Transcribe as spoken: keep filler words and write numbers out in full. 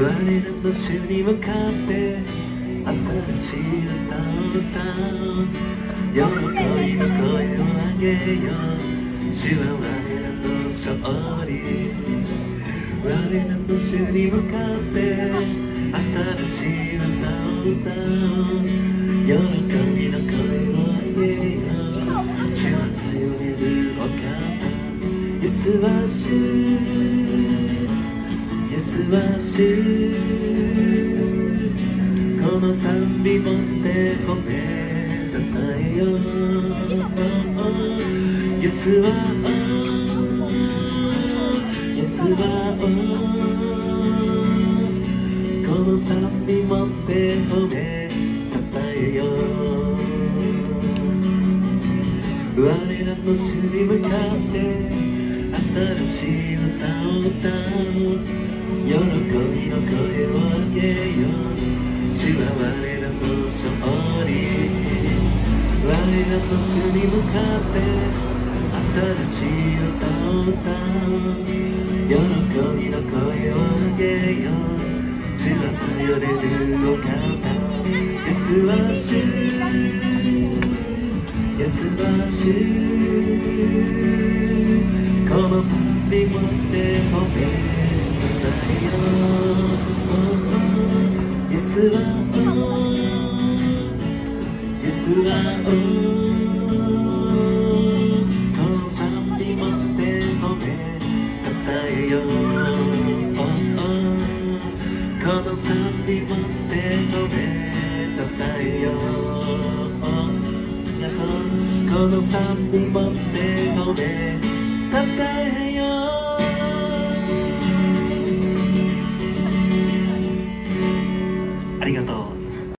我らの主に向かって新しい歌を歌う。喜びの声を上げよう。主は我らの勝利。我らの主に向かって新しい歌を歌う。喜びの声を上げよう。主は頼れるお方。イエスは主、イエスは主。この賛美もって褒めたたえよう。イエスはイエスはこの賛美もって褒めたたえよう。我らの主に向かって新しい歌を歌う。喜びの声を上げよう。主は我らの勝利。我らの主に向かって新しい歌を歌う。喜びの声を上げよう。主は頼れるお方。イエスは主、イエスは主。この賛美もって褒めたたえよう。イエスはイエスはこの賛美もって褒めたたえよう。この賛美もって褒めたたえよう。この賛美もって褒めたたえよう。ありがとう。